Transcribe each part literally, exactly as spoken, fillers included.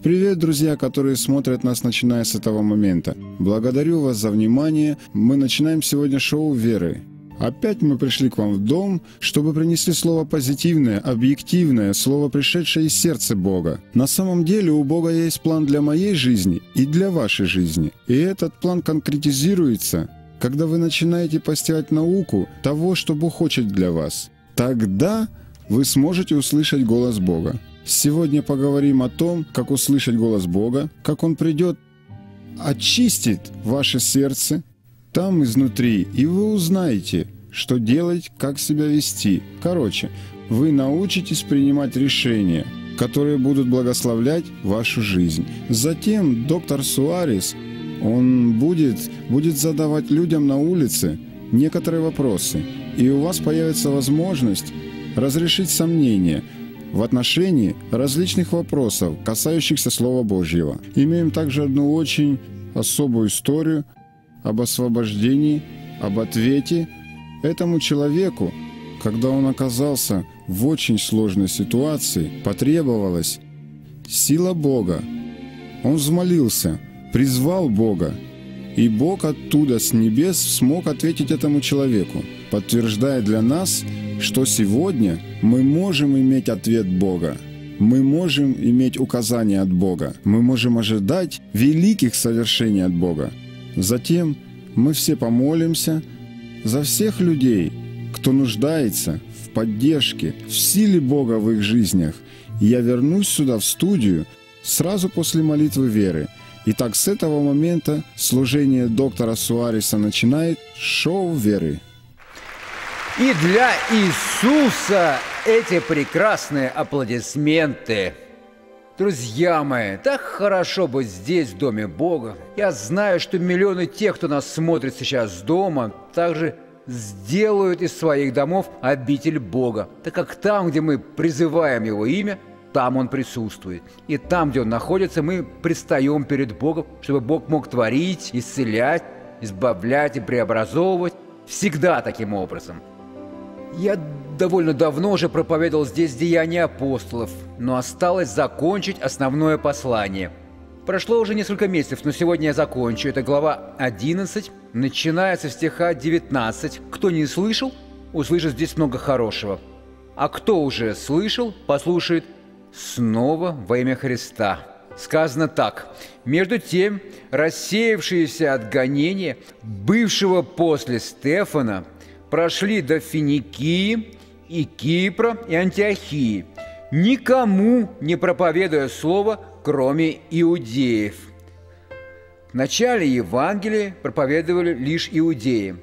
Привет, друзья, которые смотрят нас, начиная с этого момента. Благодарю вас за внимание. Мы начинаем сегодня шоу «Веры». Опять мы пришли к вам в дом, чтобы принесли слово позитивное, объективное, слово, пришедшее из сердца Бога. На самом деле у Бога есть план для моей жизни и для вашей жизни. И этот план конкретизируется, когда вы начинаете постигать науку того, что Бог хочет для вас. Тогда вы сможете услышать голос Бога. Сегодня поговорим о том, как услышать голос Бога, как Он придет, очистит ваше сердце там изнутри, и вы узнаете, что делать, как себя вести. Короче, вы научитесь принимать решения, которые будут благословлять вашу жизнь. Затем доктор Суарес, он будет, будет задавать людям на улице некоторые вопросы, и у вас появится возможность разрешить сомнения в отношении различных вопросов, касающихся Слова Божьего. Имеем также одну очень особую историю об освобождении, об ответе этому человеку, когда он оказался в очень сложной ситуации, потребовалась сила Бога. Он взмолился, призвал Бога, и Бог оттуда, с небес, смог ответить этому человеку, подтверждая для нас, что сегодня мы можем иметь ответ Бога. Мы можем иметь указания от Бога. Мы можем ожидать великих совершений от Бога. Затем мы все помолимся за всех людей, кто нуждается в поддержке, в силе Бога в их жизнях. И я вернусь сюда, в студию, сразу после молитвы веры. Итак, с этого момента служение доктора Суареса начинает шоу веры. И для Иисуса эти прекрасные аплодисменты. Друзья мои, так хорошо быть здесь, в Доме Бога. Я знаю, что миллионы тех, кто нас смотрит сейчас дома, также сделают из своих домов обитель Бога, так как там, где мы призываем Его имя, там Он присутствует. И там, где Он находится, мы предстаем перед Богом, чтобы Бог мог творить, исцелять, избавлять и преобразовывать. Всегда таким образом. Я довольно давно уже проповедовал здесь деяния апостолов, но осталось закончить основное послание. Прошло уже несколько месяцев, но сегодня я закончу. Это глава одиннадцать, начинается с стиха девятнадцать. Кто не слышал, услышит здесь много хорошего. А кто уже слышал, послушает снова во имя Христа. Сказано так: «Между тем, рассеявшиеся от гонения, бывшего после Стефана, прошли до Финикии и Кипра и Антиохии, никому не проповедуя слово, кроме иудеев». В начале Евангелия проповедовали лишь иудеи.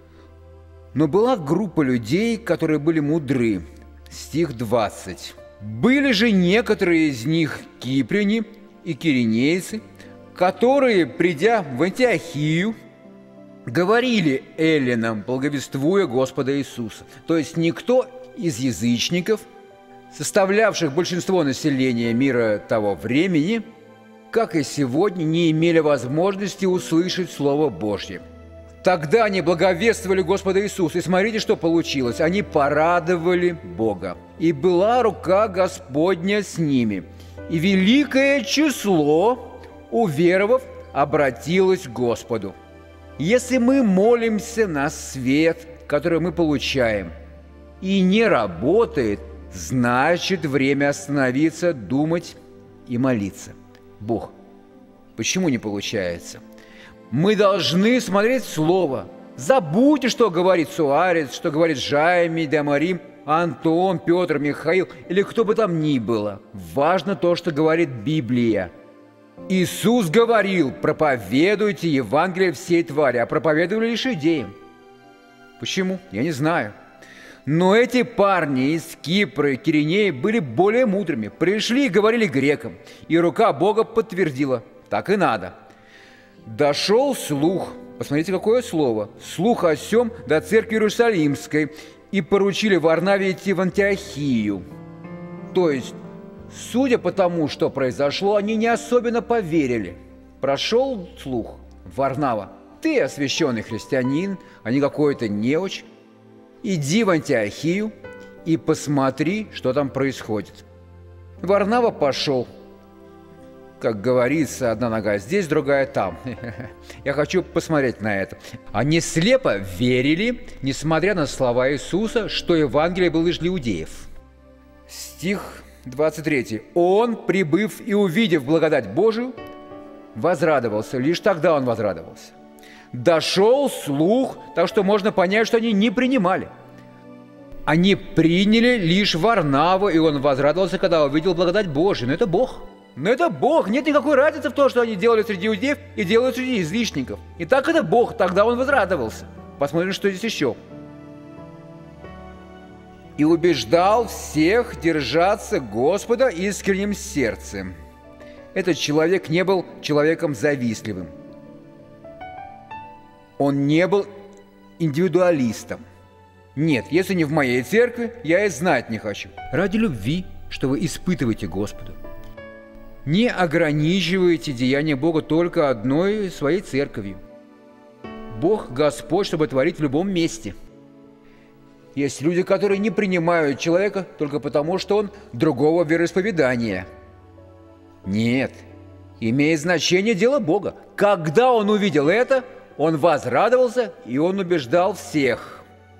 Но была группа людей, которые были мудры. Стих двадцать. «Были же некоторые из них кипряне и киринейцы, которые, придя в Антиохию, говорили эллинам, благовествуя Господа Иисуса». То есть никто из язычников, составлявших большинство населения мира того времени, как и сегодня, не имели возможности услышать Слово Божье. Тогда они благовествовали Господа Иисуса, и смотрите, что получилось. Они порадовали Бога. «И была рука Господня с ними, и великое число, уверовав, обратилось к Господу». Если мы молимся на свет, который мы получаем, и не работает, значит время остановиться, думать и молиться. Бог, почему не получается? Мы должны смотреть Слово. Забудьте, что говорит Суарес, что говорит Жайми, Демарим, Антон, Петр, Михаил или кто бы там ни было. Важно то, что говорит Библия. Иисус говорил: проповедуйте Евангелие всей твари, а проповедовали лишь иудеям. Почему? Я не знаю. Но эти парни из Кипра и Киринеи были более мудрыми. Пришли и говорили грекам, и рука Бога подтвердила: так и надо. Дошел слух, посмотрите, какое слово, слух о сем до церкви Иерусалимской, и поручили Варнаве идти в Антиохию. То есть, судя по тому, что произошло, они не особенно поверили. Прошел слух: Варнава, ты освященный христианин, а не какой-то неуч. Иди в Антиохию и посмотри, что там происходит. Варнава пошел. Как говорится, одна нога здесь, другая там. Я хочу посмотреть на это. Они слепо верили, несмотря на слова Иисуса, что Евангелие было лишь для иудеев. Стих двадцать третий. «Он, прибыв и увидев благодать Божию, возрадовался». Лишь тогда он возрадовался. Дошел слух, так что можно понять, что они не принимали. Они приняли лишь Варнаву, и он возрадовался, когда увидел благодать Божию. Но это Бог. Но это Бог. Нет никакой разницы в том, что они делали среди иудеев и делают среди язычников. И так это Бог. Тогда он возрадовался. Посмотрим, что здесь еще. «И убеждал всех держаться Господа искренним сердцем». Этот человек не был человеком завистливым. Он не был индивидуалистом. Нет, если не в моей церкви, я и знать не хочу. Ради любви, что вы испытываете Господу. Не ограничивайте деяния Бога только одной своей церковью. Бог Господь, чтобы творить в любом месте. Есть люди, которые не принимают человека только потому, что он другого вероисповедания. Нет, имеет значение дело Бога. Когда он увидел это, он возрадовался, и он убеждал всех.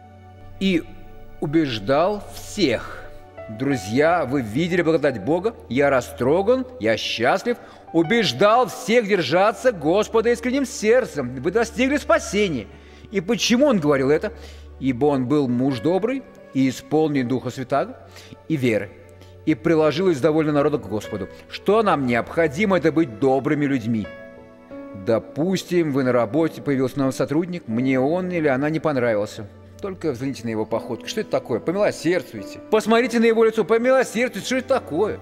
И убеждал всех. Друзья, вы видели благодать Бога? Я растроган, я счастлив. Убеждал всех держаться Господа искренним сердцем. Вы достигли спасения. И почему он говорил это? Ибо он был муж добрый и исполнен Духа Святаго и веры. И приложилось довольно народа к Господу. Что нам необходимо, это быть добрыми людьми. Допустим, вы на работе, появился новый сотрудник, мне он или она не понравился. Только взгляните на его походку. Что это такое? Помилосердствуйте. Посмотрите на его лицо, помилосердствуйте. Что это такое?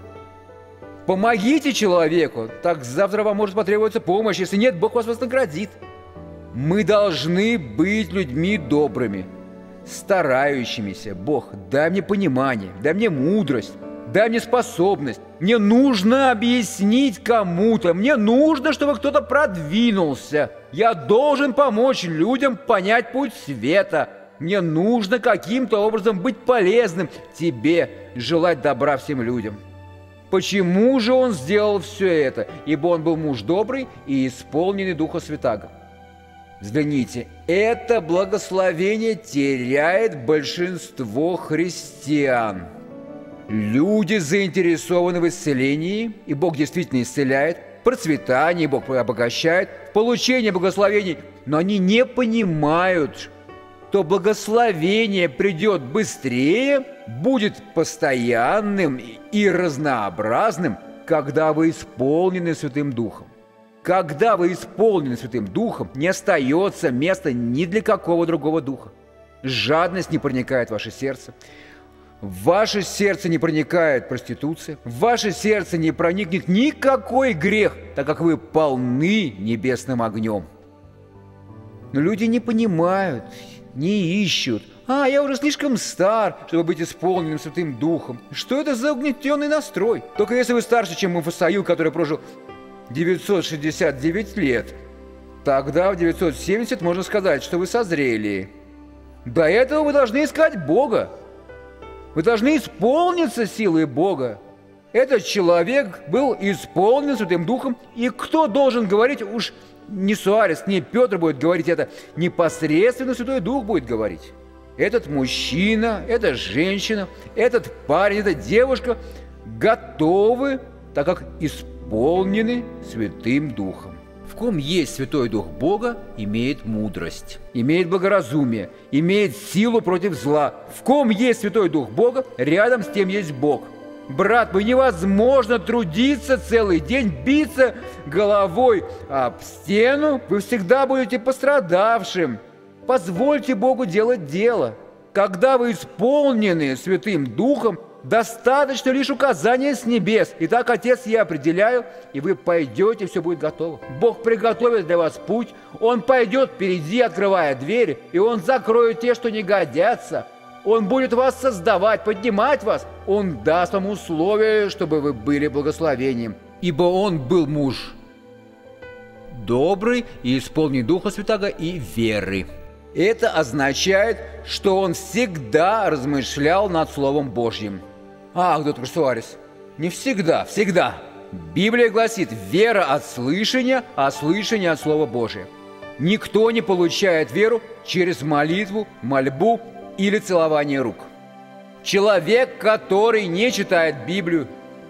Помогите человеку, так завтра вам может потребоваться помощь. Если нет, Бог вас вознаградит. Мы должны быть людьми добрыми, старающимися. Бог, дай мне понимание, дай мне мудрость, дай мне способность. Мне нужно объяснить кому-то, мне нужно, чтобы кто-то продвинулся. Я должен помочь людям понять путь света. Мне нужно каким-то образом быть полезным тебе, желать добра всем людям. Почему же он сделал все это? Ибо он был муж добрый и исполненный Духа Святаго. Взгляните, это благословение теряет большинство христиан. Люди заинтересованы в исцелении, и Бог действительно исцеляет, в процветании Бог обогащает, в получении благословений, но они не понимают, то благословение придет быстрее, будет постоянным и разнообразным, когда вы исполнены Святым Духом. Когда вы исполнены Святым Духом, не остается места ни для какого другого духа. Жадность не проникает в ваше сердце. В ваше сердце не проникает проституция. В ваше сердце не проникнет никакой грех, так как вы полны небесным огнем. Но люди не понимают, не ищут. А, я уже слишком стар, чтобы быть исполненным Святым Духом. Что это за угнетенный настрой? Только если вы старше, чем Мафусаил, который прожил девятьсот шестьдесят девять лет, тогда в девятьсот семьдесят можно сказать, что вы созрели. До этого вы должны искать Бога. Вы должны исполниться силой Бога. Этот человек был исполнен Святым Духом, и кто должен говорить, уж не Суарес, не Петр будет говорить это, непосредственно Святой Дух будет говорить. Этот мужчина, эта женщина, этот парень, эта девушка готовы, так как исполнены Святым Духом. В ком есть Святой Дух Бога, имеет мудрость, имеет благоразумие, имеет силу против зла. В ком есть Святой Дух Бога, рядом с тем есть Бог. Брат мой, невозможно трудиться целый день, биться головой об стену, вы всегда будете пострадавшим. Позвольте Богу делать дело. Когда вы исполнены Святым Духом, достаточно лишь указания с небес. Итак, Отец, я определяю, и вы пойдете, все будет готово. Бог приготовит для вас путь, Он пойдет впереди, открывая двери, и Он закроет те, что не годятся. Он будет вас создавать, поднимать вас. Он даст вам условия, чтобы вы были благословением. Ибо Он был муж добрый и исполнен Духа Святаго и веры. Это означает, что он всегда размышлял над Словом Божьим. Ах, доктор Суарес, не всегда, всегда. Библия гласит: вера от слышания, а слышание от Слова Божия. Никто не получает веру через молитву, мольбу или целование рук. Человек, который не читает Библию,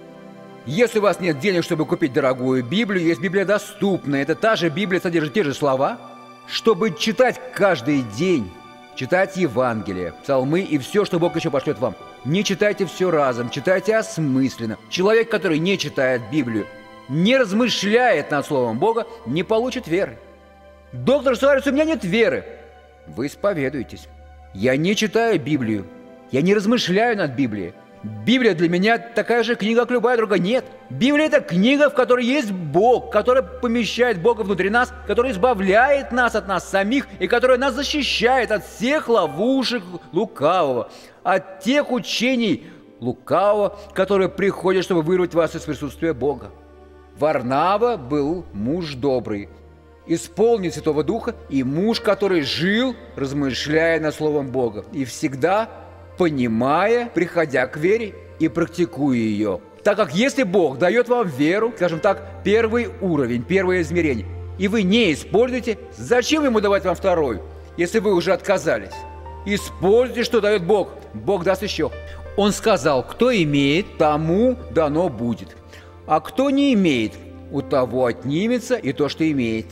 если у вас нет денег, чтобы купить дорогую Библию, есть Библия доступная. Это та же Библия, содержит те же слова, чтобы читать каждый день, читать Евангелие, псалмы и все, что Бог еще пошлет вам. Не читайте все разом, читайте осмысленно. Человек, который не читает Библию, не размышляет над Словом Бога, не получит веры. Доктор Суарес, у меня нет веры. Вы исповедуетесь. Я не читаю Библию. Я не размышляю над Библией. Библия для меня такая же книга, как любая другая. Нет. Библия – это книга, в которой есть Бог, которая помещает Бога внутри нас, которая избавляет нас от нас самих и которая нас защищает от всех ловушек лукавого, от тех учений лукавого, которые приходят, чтобы вырвать вас из присутствия Бога. Варнава был муж добрый, исполнен Святого Духа, и муж, который жил, размышляя над Словом Бога, и всегда понимая, приходя к вере и практикуя ее. Так как если Бог дает вам веру, скажем так, первый уровень, первое измерение, и вы не используете, зачем ему давать вам второй, если вы уже отказались? Используйте, что дает Бог. Бог даст еще. Он сказал: кто имеет, тому дано будет. А кто не имеет, у того отнимется и то, что имеет.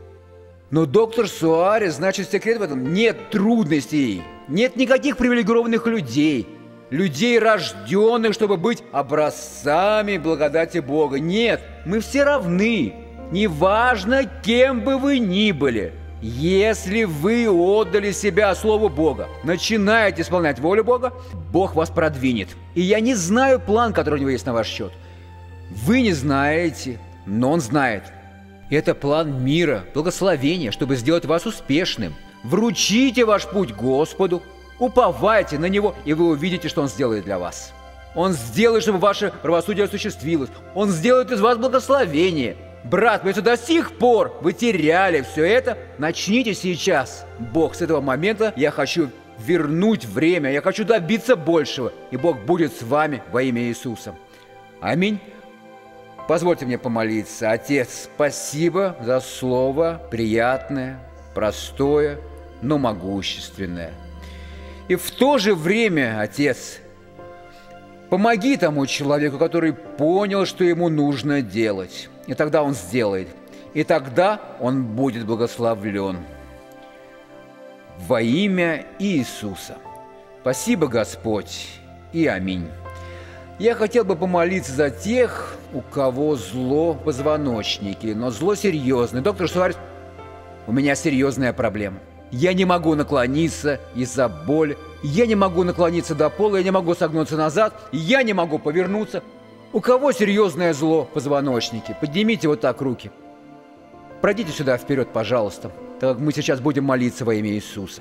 Но доктор Суарес, значит, секрет в этом: нет трудностей, нет никаких привилегированных людей, людей, рожденных, чтобы быть образцами благодати Бога. Нет, мы все равны, неважно, кем бы вы ни были. Если вы отдали себя Слову Бога, начинаете исполнять волю Бога, Бог вас продвинет. И я не знаю план, который у него есть на ваш счет. Вы не знаете, но он знает. Это план мира, благословения, чтобы сделать вас успешным. Вручите ваш путь Господу, уповайте на Него, и вы увидите, что Он сделает для вас. Он сделает, чтобы ваше правосудие осуществилось. Он сделает из вас благословение. Брат, если до сих пор вы теряли все это, начните сейчас. Бог, с этого момента я хочу вернуть время, я хочу добиться большего, и Бог будет с вами во имя Иисуса. Аминь. Позвольте мне помолиться. Отец, спасибо за слово приятное, простое, но могущественное. И в то же время, Отец, помоги тому человеку, который понял, что ему нужно делать. И тогда он сделает. И тогда он будет благословлен. Во имя Иисуса. Спасибо, Господь, и аминь. Я хотел бы помолиться за тех, у кого зло в позвоночнике, но зло серьезное. Доктор Суарес, у меня серьезная проблема. Я не могу наклониться из-за боли, я не могу наклониться до пола, я не могу согнуться назад, я не могу повернуться. У кого серьезное зло в позвоночнике? Поднимите вот так руки. Пройдите сюда вперед, пожалуйста, так как мы сейчас будем молиться во имя Иисуса.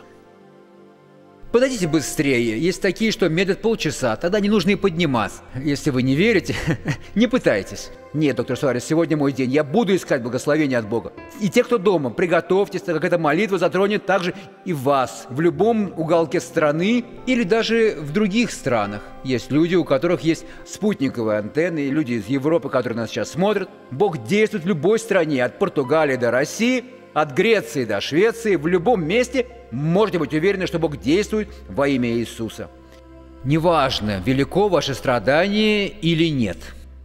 Подойдите быстрее. Есть такие, что медлят полчаса, тогда не нужно и подниматься. Если вы не верите, не пытайтесь. Нет, доктор Суарес, сегодня мой день. Я буду искать благословения от Бога. И те, кто дома, приготовьтесь, так как эта молитва затронет также и вас. В любом уголке страны или даже в других странах. Есть люди, у которых есть спутниковые антенны, и люди из Европы, которые нас сейчас смотрят. Бог действует в любой стране, от Португалии до России, от Греции до Швеции, в любом месте можете быть уверены, что Бог действует во имя Иисуса. Неважно, велико ваше страдание или нет.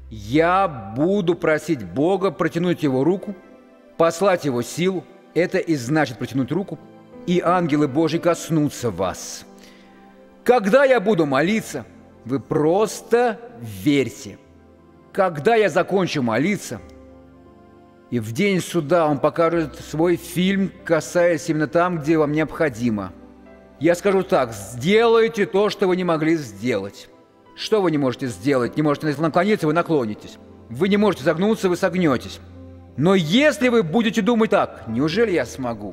Я буду просить Бога протянуть Его руку, послать Его силу. Это и значит протянуть руку, и ангелы Божьи коснутся вас. Когда я буду молиться, вы просто верьте. Когда я закончу молиться, и в день суда Он покажет свой фильм, касаясь именно там, где вам необходимо. Я скажу так: сделайте то, что вы не могли сделать. Что вы не можете сделать? Не можете наклониться, вы наклонитесь. Вы не можете согнуться, вы согнетесь. Но если вы будете думать так: неужели я смогу?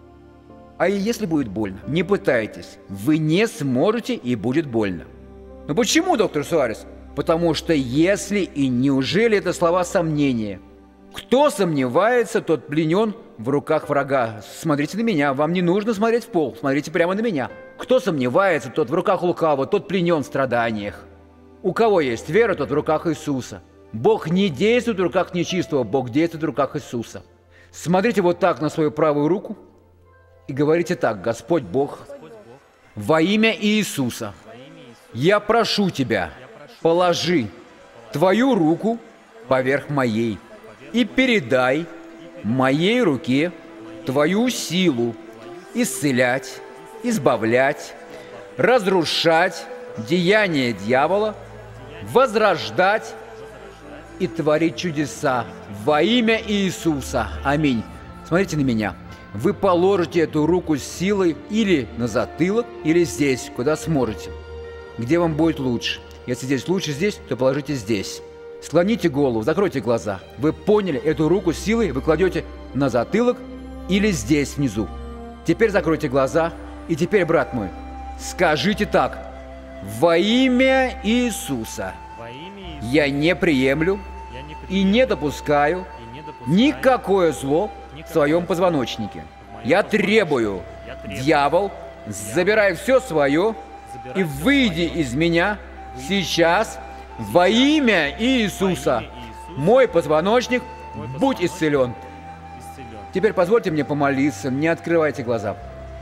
А и если будет больно? Не пытайтесь. Вы не сможете, и будет больно. Но почему, доктор Суарес? Потому что если и неужели это слова сомнения. Кто сомневается, тот пленен в руках врага. Смотрите на меня, вам не нужно смотреть в пол, смотрите прямо на меня. Кто сомневается, тот в руках лукавого, тот пленен в страданиях. У кого есть вера, тот в руках Иисуса. Бог не действует в руках нечистого, Бог действует в руках Иисуса. Смотрите вот так на свою правую руку и говорите так: Господь Бог, во имя Иисуса, я прошу Тебя, положи Твою руку поверх моей и передай моей руке Твою силу исцелять, избавлять, разрушать деяния дьявола, возрождать и творить чудеса во имя Иисуса. Аминь. Смотрите на меня. Вы положите эту руку с силой или на затылок, или здесь, куда сможете. Где вам будет лучше. Если здесь лучше здесь, то положите здесь. Склоните голову, закройте глаза. Вы поняли, эту руку с силой вы кладете на затылок или здесь внизу. Теперь закройте глаза. И теперь, брат мой, скажите так: во имя Иисуса я не приемлю и не допускаю никакое зло в своем позвоночнике. Я требую, дьявол, забирай все свое и выйди из меня сейчас во имя Иисуса. Мой позвоночник, будь исцелен. Теперь позвольте мне помолиться, не открывайте глаза.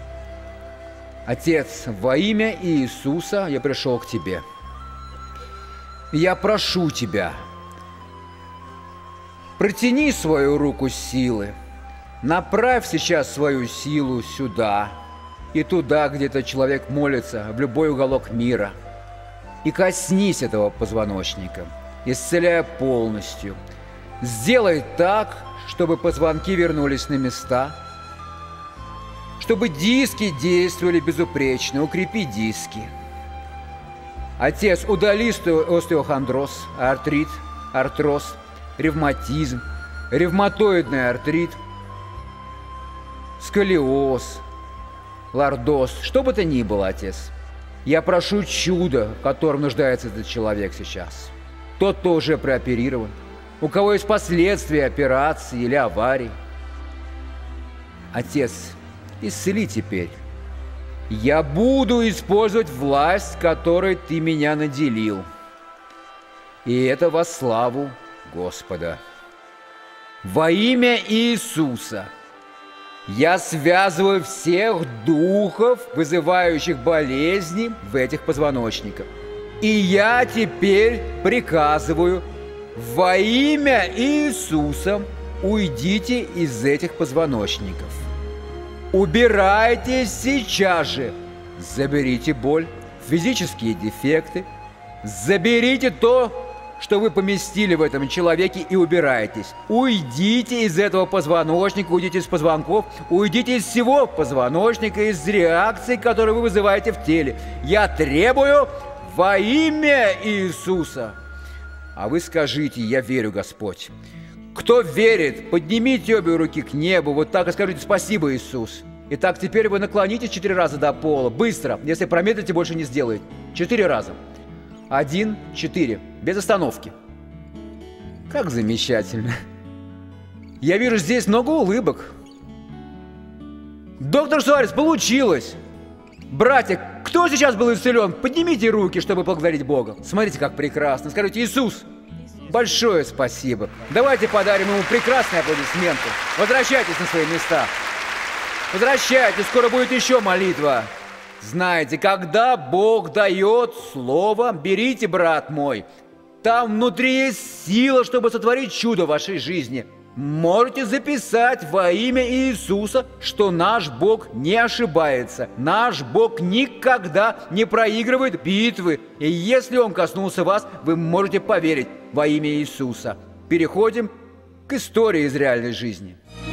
Отец, во имя Иисуса я пришел к Тебе. Я прошу Тебя, протяни свою руку силы, направь сейчас свою силу сюда и туда, где этот человек молится, в любой уголок мира, и коснись этого позвоночника, исцеляя полностью. Сделай так, чтобы позвонки вернулись на места, чтобы диски действовали безупречно, укрепи диски. Отец, удали остеохондроз, артрит, артроз, ревматизм, ревматоидный артрит, сколиоз, лордоз, что бы то ни было, Отец. Я прошу чуда, в котором нуждается этот человек сейчас. Тот, кто уже прооперирован, у кого есть последствия операции или аварии. Отец, исцели теперь. Я буду использовать власть, которой Ты меня наделил. И это во славу Господа. Во имя Иисуса я связываю всех духов, вызывающих болезни в этих позвоночниках. И я теперь приказываю: во имя Иисуса уйдите из этих позвоночников. Убирайтесь сейчас же. Заберите боль, физические дефекты. Заберите то, что вы поместили в этом человеке, и убирайтесь. Уйдите из этого позвоночника, уйдите из позвонков, уйдите из всего позвоночника, из реакций, которые вы вызываете в теле. Я требую во имя Иисуса. А вы скажите: я верю, Господь. Кто верит, поднимите обе руки к небу, вот так и скажите: спасибо, Иисус. Итак, теперь вы наклонитесь четыре раза до пола, быстро. Если промедлите, больше не сделаете. Четыре раза. Один, четыре. Без остановки. Как замечательно. Я вижу здесь много улыбок. Доктор Суарес, получилось. Братья, кто сейчас был исцелен? Поднимите руки, чтобы благодарить Бога. Смотрите, как прекрасно. Скажите: Иисус, большое спасибо. Давайте подарим ему прекрасные аплодисменты. Возвращайтесь на свои места. Возвращайтесь, скоро будет еще молитва. Знаете, когда Бог дает слово, берите, брат мой. Там внутри есть сила, чтобы сотворить чудо в вашей жизни. Можете записать во имя Иисуса, что наш Бог не ошибается. Наш Бог никогда не проигрывает битвы. И если Он коснулся вас, вы можете поверить во имя Иисуса. Переходим к истории из реальной жизни.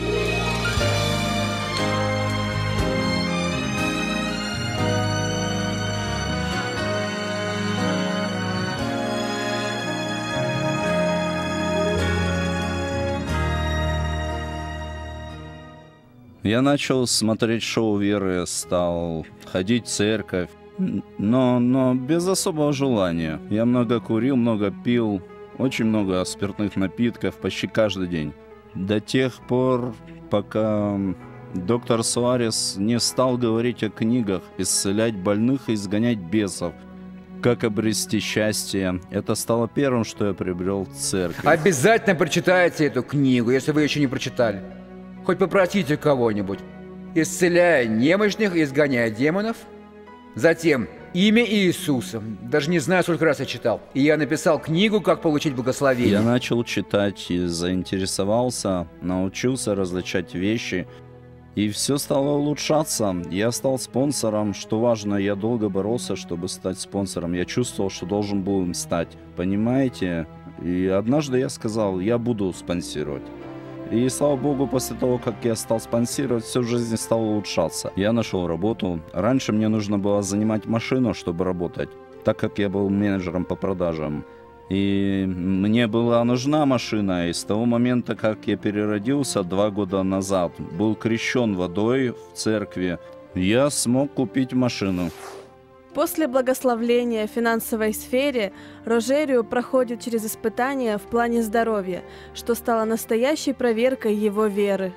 Я начал смотреть шоу Веры, стал ходить в церковь, но, но без особого желания. Я много курил, много пил, очень много спиртных напитков, почти каждый день. До тех пор, пока доктор Суарес не стал говорить о книгах, исцелять больных и изгонять бесов. как обрести счастье. Это стало первым, что я приобрел в церкви. Обязательно прочитайте эту книгу, если вы еще не прочитали. Хоть попросите кого-нибудь. «Исцеляя немощных, изгоняя демонов». Затем «Имя Иисуса». Даже не знаю, сколько раз я читал. И я написал книгу «Как получить благословение». Я начал читать и заинтересовался, научился различать вещи. И все стало улучшаться. Я стал спонсором. Что важно, я долго боролся, чтобы стать спонсором. Я чувствовал, что должен был им стать. Понимаете? И однажды я сказал, я буду спонсировать. И слава богу, после того, как я стал спонсировать, все в жизни стало улучшаться. Я нашел работу. Раньше мне нужно было занимать машину, чтобы работать, так как я был менеджером по продажам. И мне была нужна машина. И с того момента, как я переродился два года назад, был крещен водой в церкви, я смог купить машину. После благословления в финансовой сфере Рожерио проходит через испытания в плане здоровья, что стало настоящей проверкой его веры.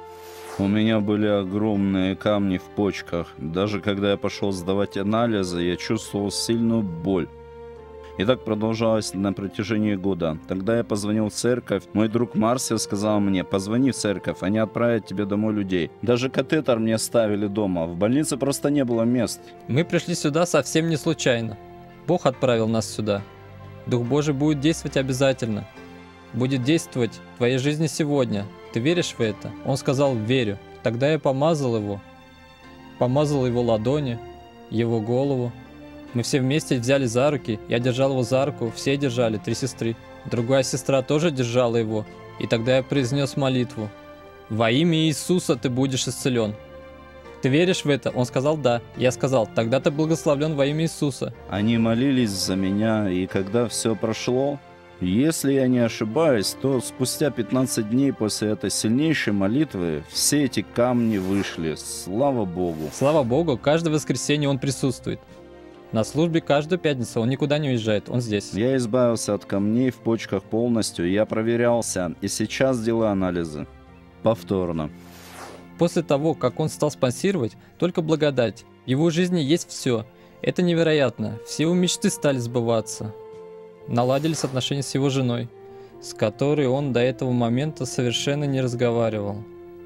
У меня были огромные камни в почках. Даже когда я пошел сдавать анализы, я чувствовал сильную боль. И так продолжалось на протяжении года. Тогда я позвонил в церковь. Мой друг Марсел сказал мне, позвони в церковь, они отправят тебе домой людей. Даже катетер мне ставили дома. В больнице просто не было мест. Мы пришли сюда совсем не случайно. Бог отправил нас сюда. Дух Божий будет действовать обязательно. Будет действовать в твоей жизни сегодня. Ты веришь в это? Он сказал, верю. Тогда я помазал его. Помазал его ладони, его голову. Мы все вместе взяли за руки, я держал его за руку, все держали, три сестры. Другая сестра тоже держала его, и тогда я произнес молитву. «Во имя Иисуса ты будешь исцелен». Ты веришь в это? Он сказал «да». Я сказал «тогда ты благословлен во имя Иисуса». Они молились за меня, и когда все прошло, если я не ошибаюсь, то спустя пятнадцать дней после этой сильнейшей молитвы все эти камни вышли. Слава Богу. Слава Богу, каждое воскресенье он присутствует. На службе каждую пятницу, он никуда не уезжает, он здесь. Я избавился от камней в почках полностью, я проверялся, и сейчас делаю анализы. Повторно. После того, как он стал спонсировать, только благодать. В его жизни есть все. Это невероятно. Все его мечты стали сбываться. Наладились отношения с его женой, с которой он до этого момента совершенно не разговаривал.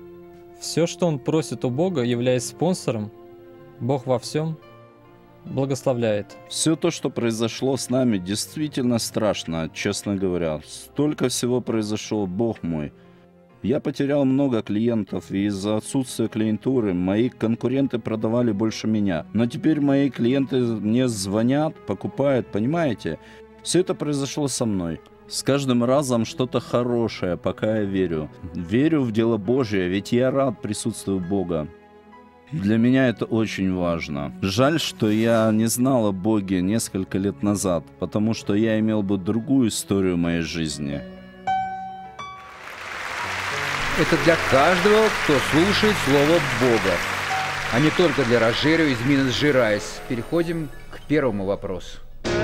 Все, что он просит у Бога, являясь спонсором, Бог во всем благословляет. Все то, что произошло с нами, действительно страшно, честно говоря. Столько всего произошло, Бог мой. Я потерял много клиентов, и из-за отсутствия клиентуры мои конкуренты продавали больше меня. Но теперь мои клиенты мне звонят, покупают, понимаете? Все это произошло со мной. С каждым разом что-то хорошее, пока я верю. Верю в дело Божие, ведь я рад присутствию Бога. Для меня это очень важно. Жаль, что я не знал о Боге несколько лет назад, потому что я имел бы другую историю моей жизни. Это для каждого, кто слушает Слово Бога, а не только для Рожерио из Минас Жерайс. Переходим к первому вопросу.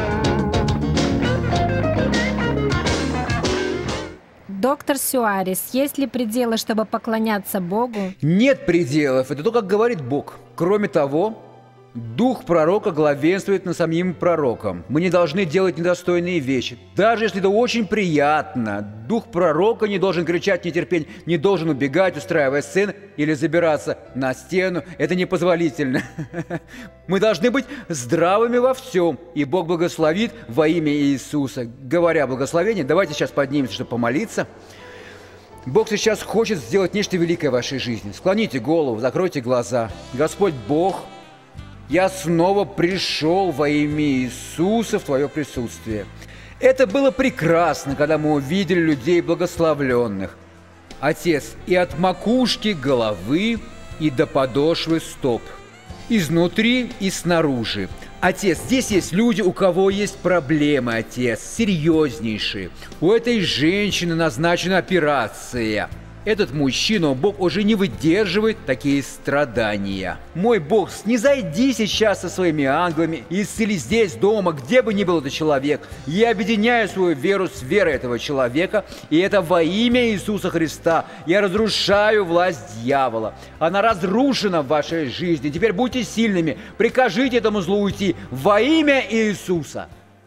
Доктор Сюарес, есть ли пределы, чтобы поклоняться Богу? Нет пределов. Это то, как говорит Бог. Кроме того, дух пророка главенствует над самим пророком. Мы не должны делать недостойные вещи. Даже если это очень приятно, дух пророка не должен кричать нетерпение, не должен убегать, устраивая сцены или забираться на стену. Это непозволительно. Мы должны быть здравыми во всем. И Бог благословит во имя Иисуса. Говоря о благословении, давайте сейчас поднимемся, чтобы помолиться. Бог сейчас хочет сделать нечто великое в вашей жизни. Склоните голову, закройте глаза. Господь Бог, я снова пришел во имя Иисуса в Твое присутствие. Это было прекрасно, когда мы увидели людей благословленных. Отец, и от макушки головы, и до подошвы стоп. Изнутри и снаружи. Отец, здесь есть люди, у кого есть проблемы, Отец, серьезнейшие. У этой женщины назначена операция. Этот мужчина, Бог уже не выдерживает такие страдания. Мой Бог, снизойди сейчас со своими ангелами и исцели здесь, дома, где бы ни был этот человек. Я объединяю свою веру с верой этого человека, и это во имя Иисуса Христа. Я разрушаю власть дьявола. Она разрушена в вашей жизни. Теперь будьте сильными. Прикажите этому злу уйти во имя Иисуса.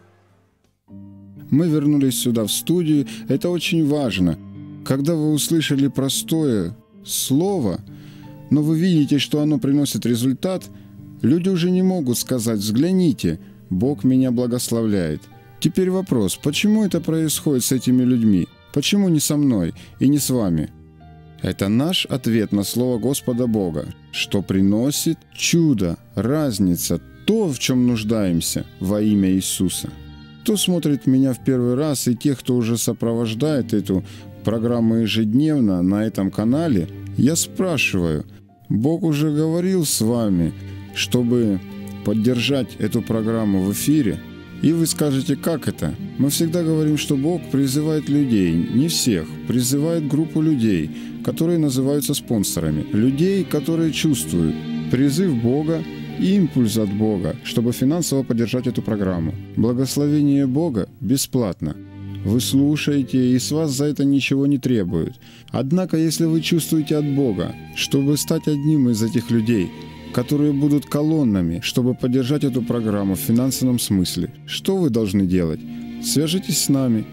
Мы вернулись сюда, в студию. Это очень важно. Когда вы услышали простое слово, но вы видите, что оно приносит результат, люди уже не могут сказать: «Взгляните, Бог меня благословляет». Теперь вопрос: почему это происходит с этими людьми? Почему не со мной и не с вами? Это наш ответ на слово Господа Бога, что приносит чудо, разница, то, в чем нуждаемся, во имя Иисуса. Кто смотрит меня в первый раз, и тех, кто уже сопровождает эту программу ежедневно на этом канале, я спрашиваю: Бог уже говорил с вами, чтобы поддержать эту программу в эфире? И вы скажете: как это? Мы всегда говорим, что Бог призывает людей, не всех, призывает группу людей, которые называются спонсорами, людей, которые чувствуют призыв Бога и импульс от Бога, чтобы финансово поддержать эту программу. Благословение Бога бесплатно. Вы слушаете, и с вас за это ничего не требуют. Однако, если вы чувствуете от Бога, чтобы стать одним из этих людей, которые будут колоннами, чтобы поддержать эту программу в финансовом смысле, что вы должны делать? Свяжитесь с нами.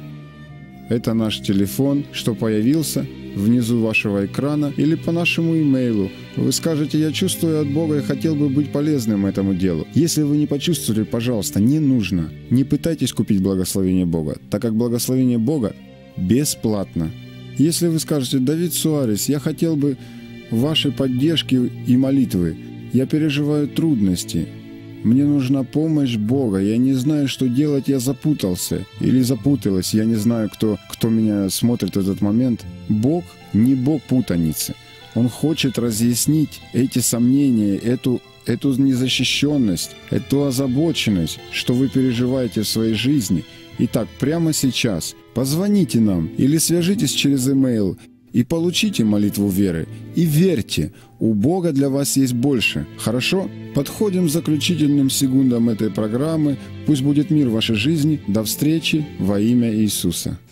Это наш телефон, что появился внизу вашего экрана, или по нашему имейлу. Вы скажете: я чувствую от Бога и хотел бы быть полезным этому делу. Если вы не почувствовали, пожалуйста, не нужно. Не пытайтесь купить благословение Бога, так как благословение Бога бесплатно. Если вы скажете: Давид Суарес, я хотел бы вашей поддержки и молитвы. Я переживаю трудности. Мне нужна помощь Бога. Я не знаю, что делать, я запутался. Или запуталась, я не знаю, кто, кто меня смотрит в этот момент. Бог не Бог путаницы. Он хочет разъяснить эти сомнения, эту, эту незащищенность, эту озабоченность, что вы переживаете в своей жизни. Итак, прямо сейчас позвоните нам или свяжитесь через имейл и получите молитву веры. И верьте, у Бога для вас есть больше. Хорошо? Подходим к заключительным секундам этой программы. Пусть будет мир в вашей жизни. До встречи во имя Иисуса.